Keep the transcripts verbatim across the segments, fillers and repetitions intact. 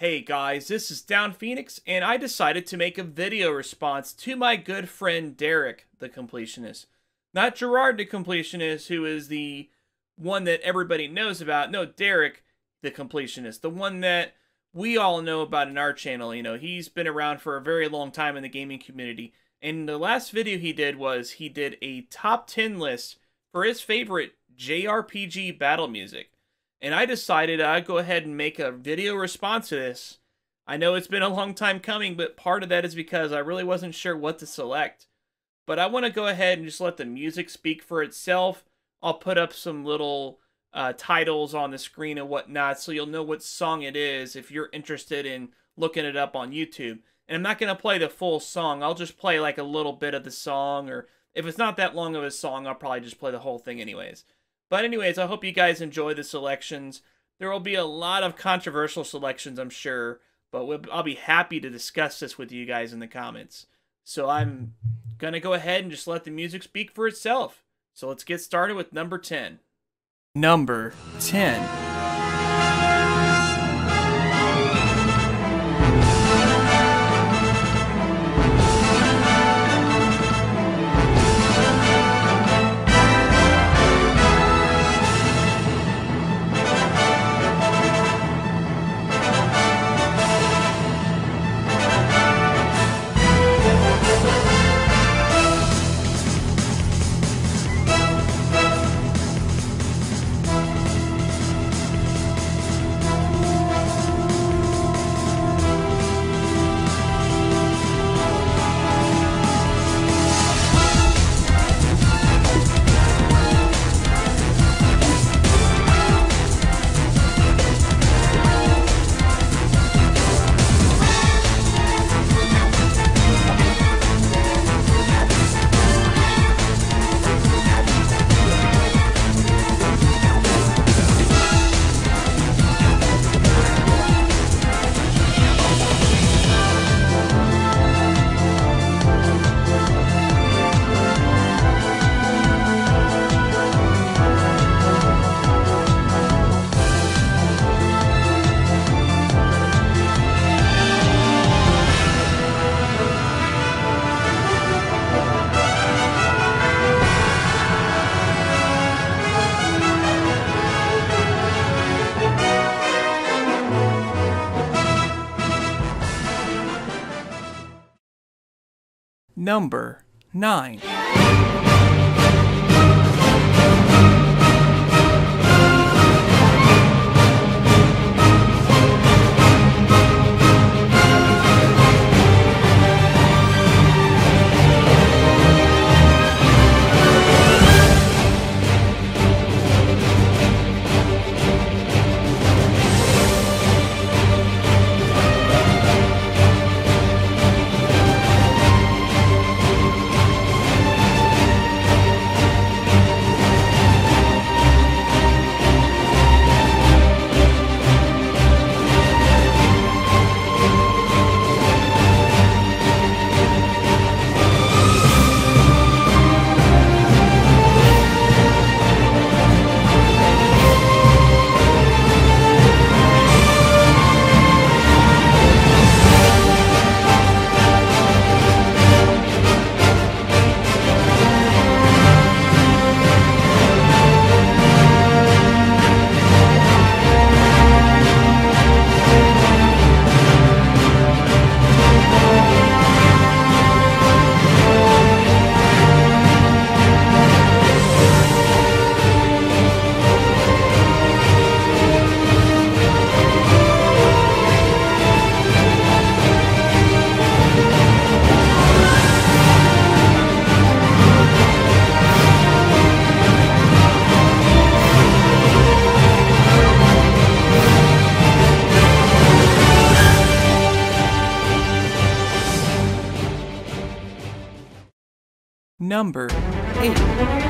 Hey guys, this is Down Phoenix, and I decided to make a video response to my good friend Derek, the completionist. Not Gerard, the completionist, who is the one that everybody knows about. No, Derek, the completionist, the one that we all know about in our channel. You know, he's been around for a very long time in the gaming community. And the last video he did was he did a top ten list for his favorite J R P G battle music. And I decided I'd go ahead and make a video response to this. I know it's been a long time coming, but part of that is because I really wasn't sure what to select. But I want to go ahead and just let the music speak for itself. I'll put up some little uh, titles on the screen and whatnot, so you'll know what song it is if you're interested in looking it up on YouTube. And I'm not going to play the full song. I'll just play like a little bit of the song, or if it's not that long of a song, I'll probably just play the whole thing anyways. But anyways, I hope you guys enjoy the selections. There will be a lot of controversial selections, I'm sure, but I'll be happy to discuss this with you guys in the comments. So I'm going to go ahead and just let the music speak for itself. So let's get started with number ten. Number ten. Number nine. Number eight.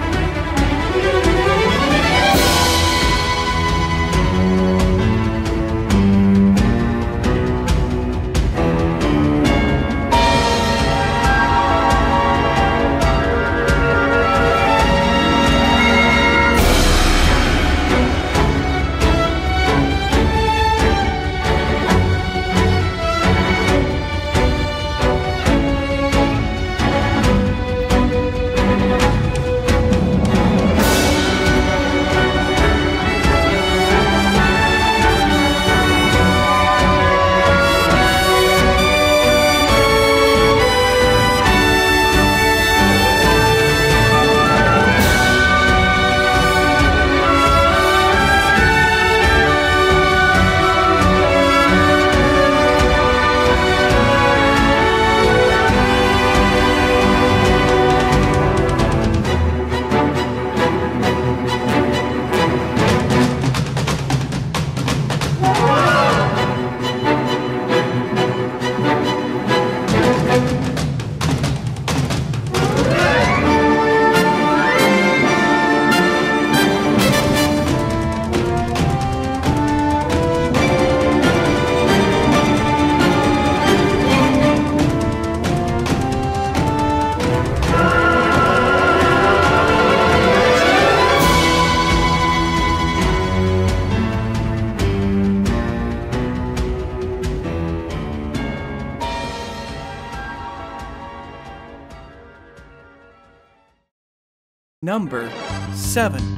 Number seven.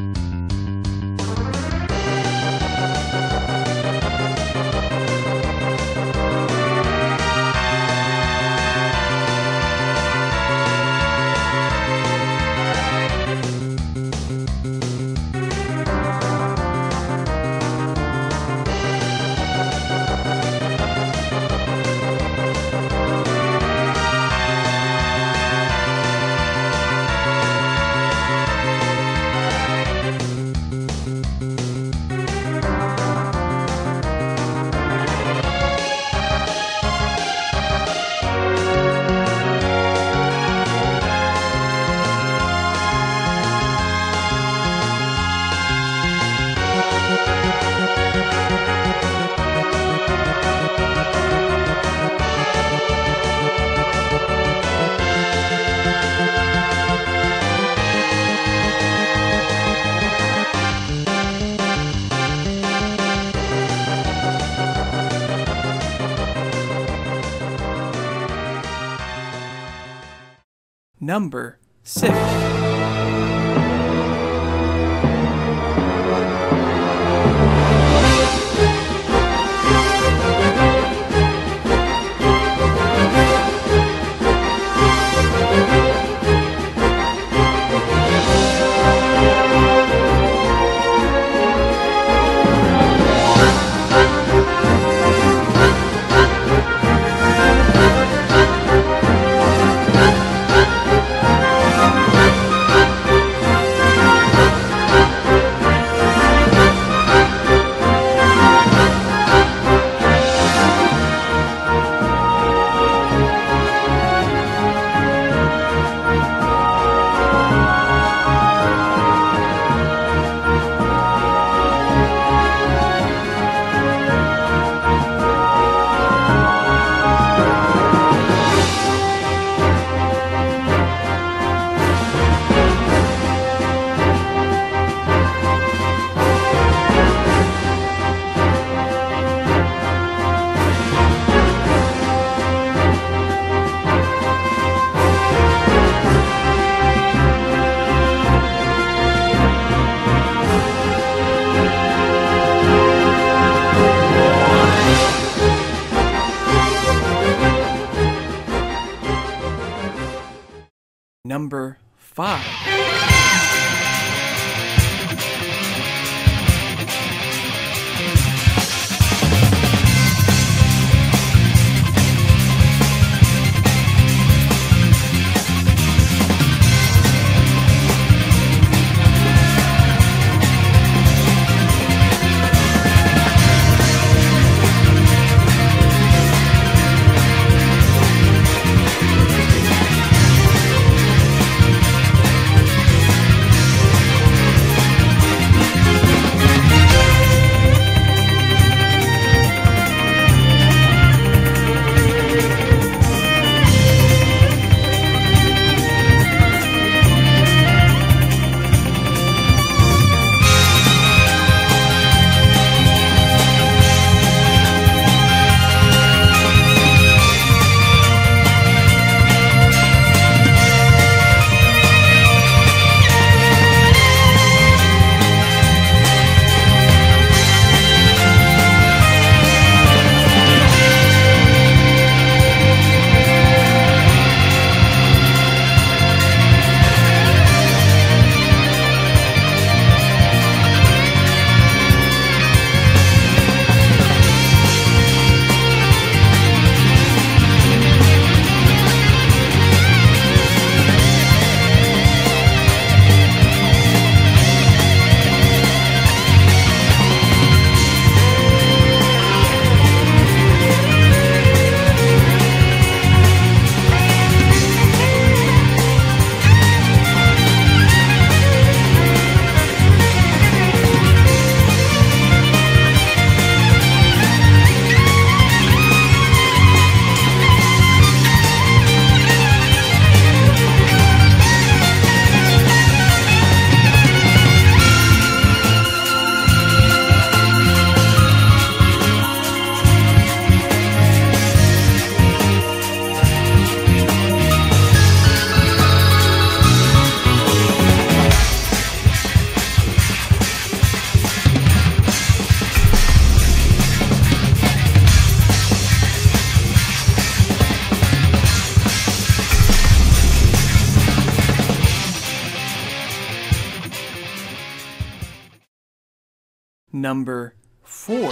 Number six. Number five. Number four.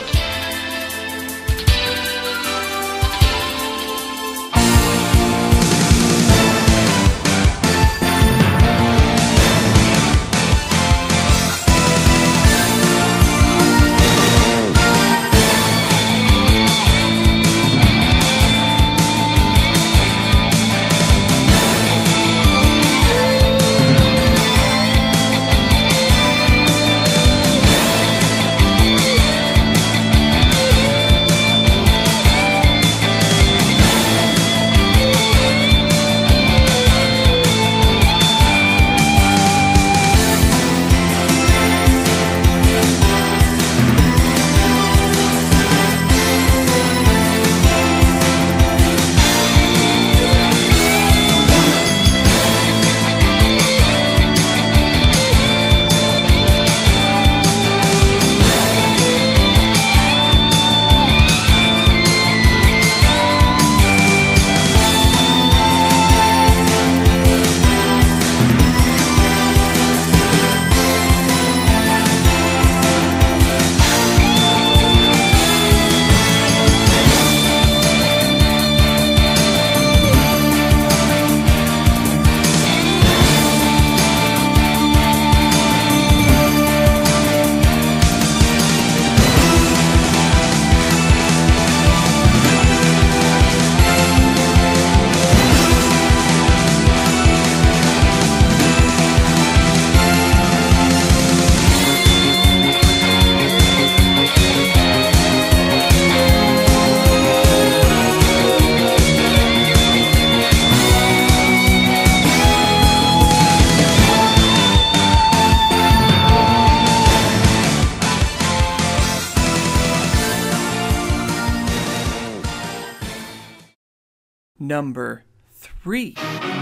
Number three.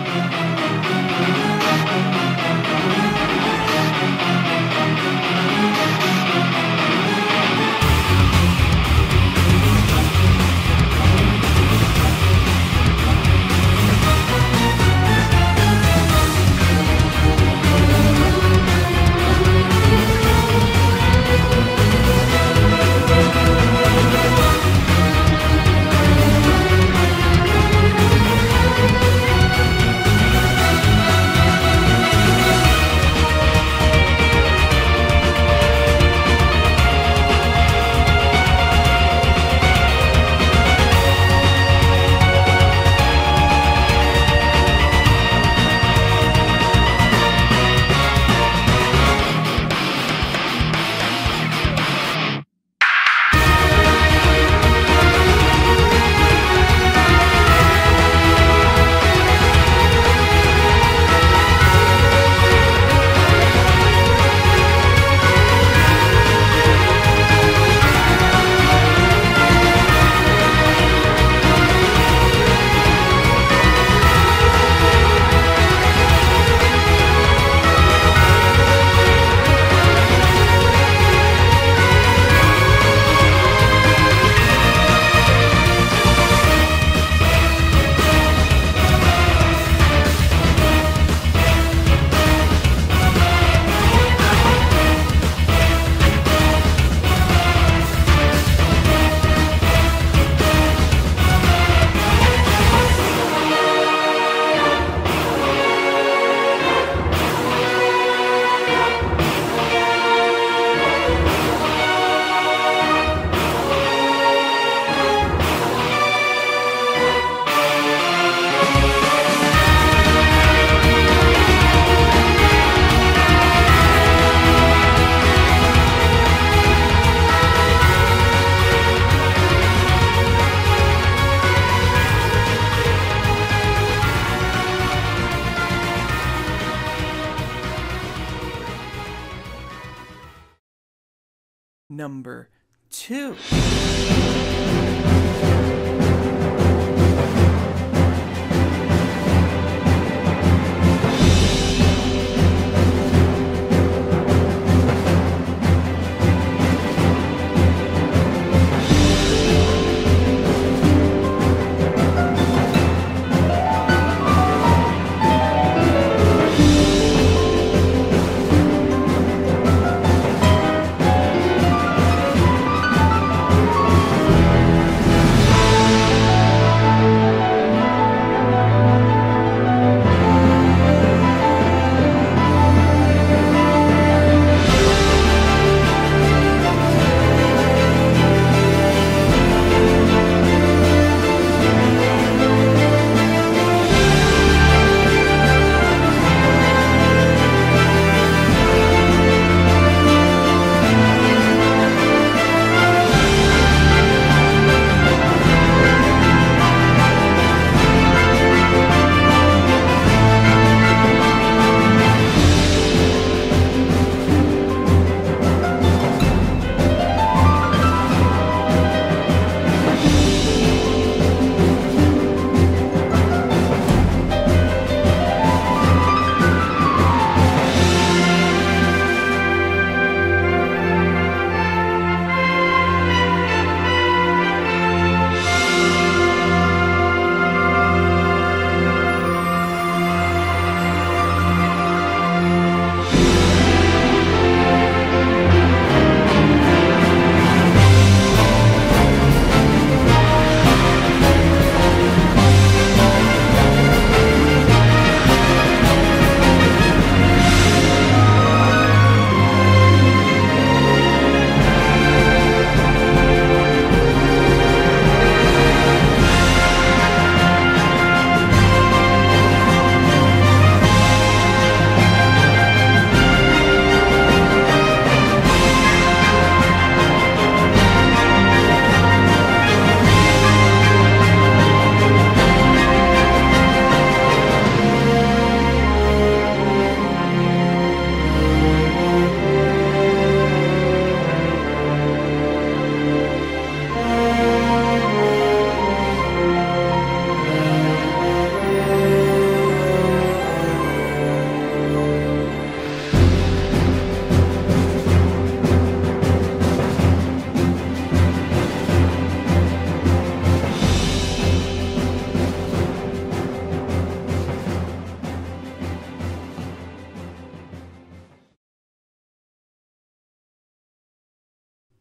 Number two.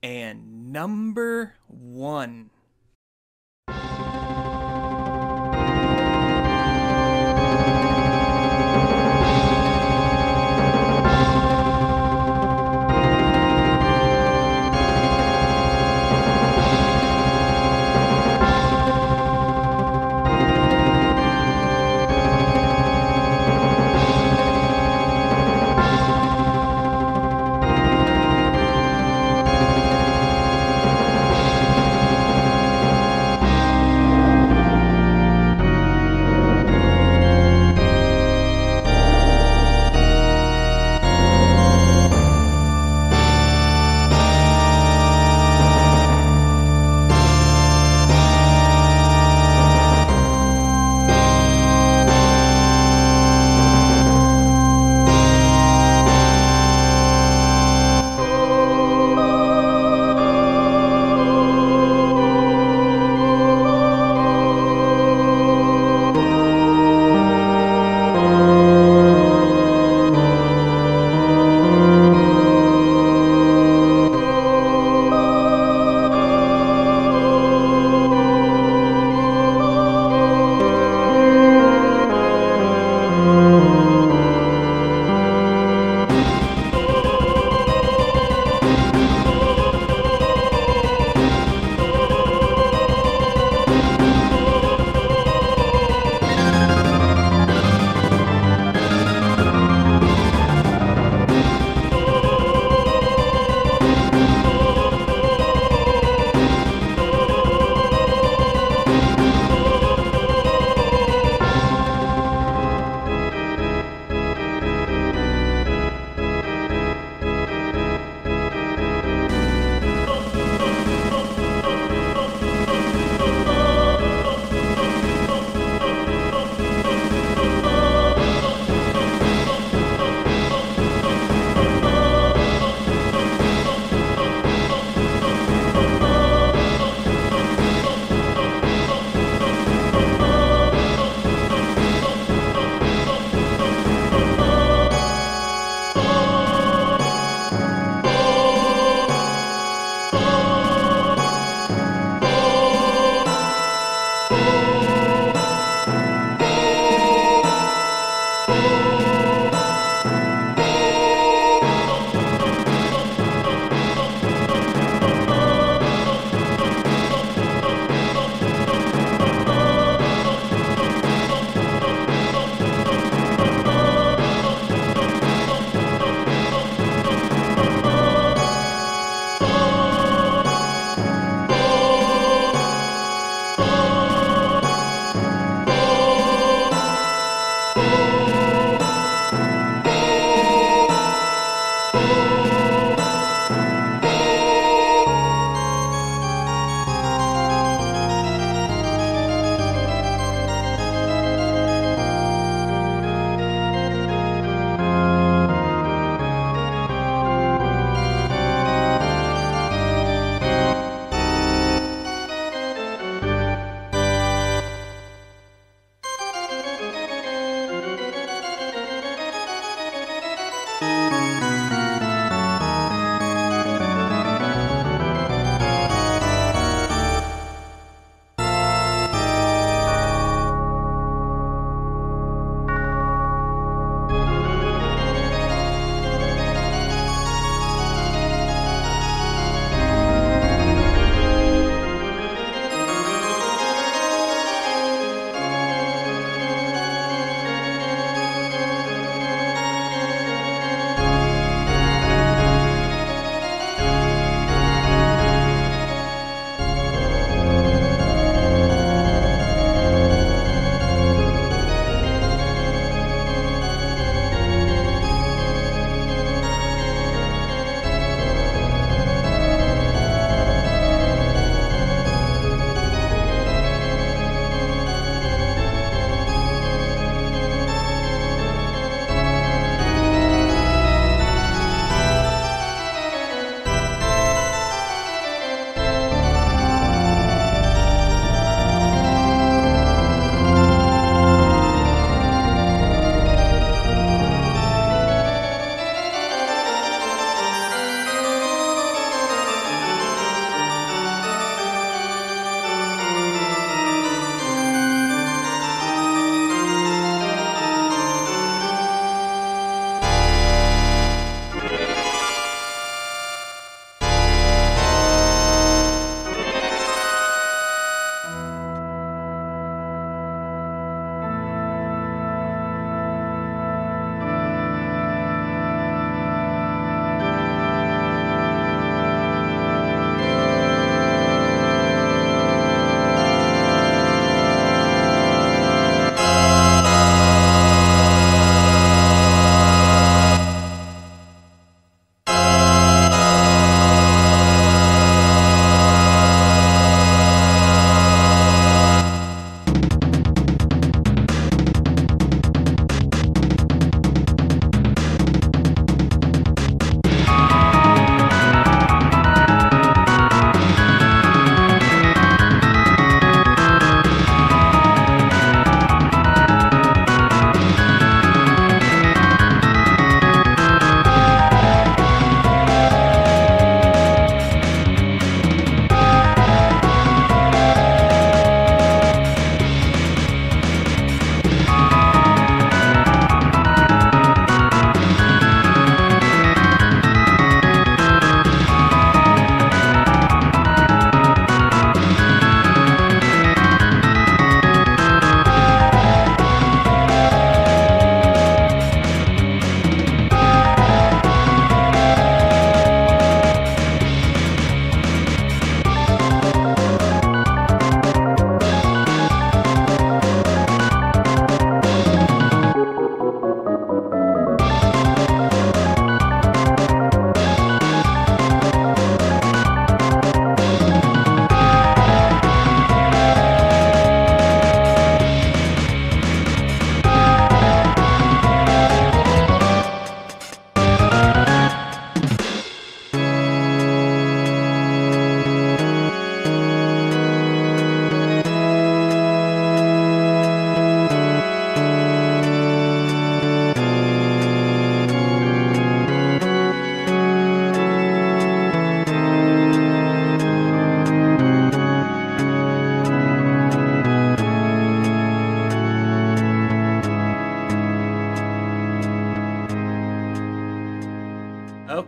And number one.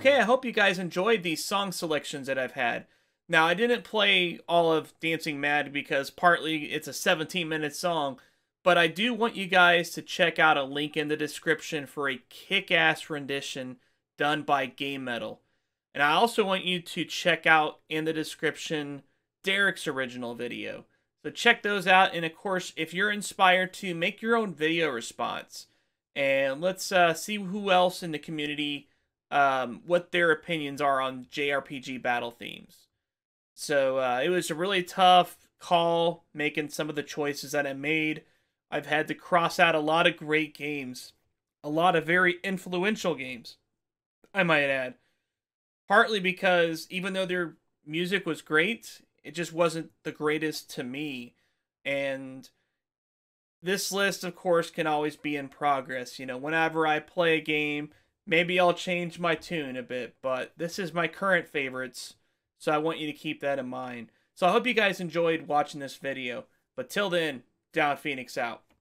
Okay, I hope you guys enjoyed these song selections that I've had. Now, I didn't play all of Dancing Mad because partly it's a seventeen minute song, but I do want you guys to check out a link in the description for a kick-ass rendition done by Game Metal. And I also want you to check out in the description Derek's original video. So check those out, and of course, if you're inspired to, make your own video response. And let's uh, see who else in the community, um, what their opinions are on J R P G battle themes. So uh, it was a really tough call making some of the choices that I made. I've had to cross out a lot of great games. A lot of very influential games, I might add. Partly because even though their music was great, it just wasn't the greatest to me. And this list, of course, can always be in progress. You know, whenever I play a game, maybe I'll change my tune a bit. But this is my current favorites, so I want you to keep that in mind. So I hope you guys enjoyed watching this video. But till then, Down Phoenix out.